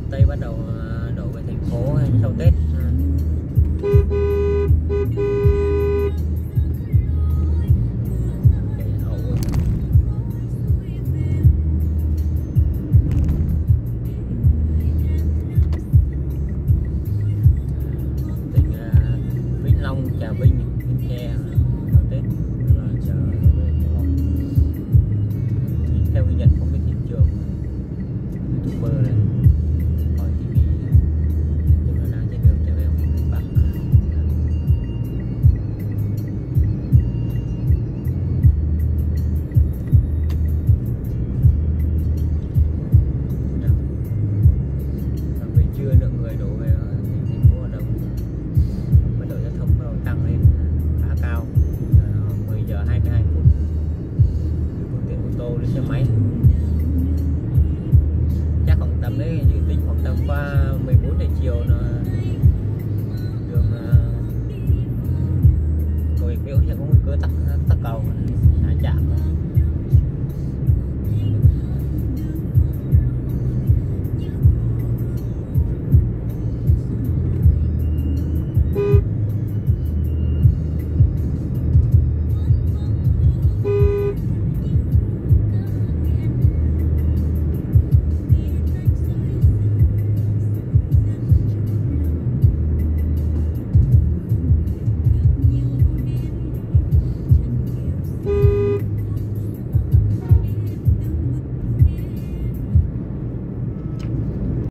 Tây bắt đầu đổ về thành phố sau Tết. Tỉnh Vĩnh Long, Trà Vinh, Bến Tre sau Tết trở về Sài Gòn. Theo ghi nhận của cái thị trường YouTuber này hỏi TV tức là đang trên đường trở về miền Bắc. Về trưa lượng người đổ về thành phố Hà Đông, mật độ giao thông bắt đầu tăng lên khá cao. 10 giờ 22 phút phương tiện ô tô đến xe máy chắc khoảng tầm đấy, dự tính khoảng tầm qua 14 giờ chiều là đường cầu Rạch Miễu sẽ có nguy cơ tắc cầu.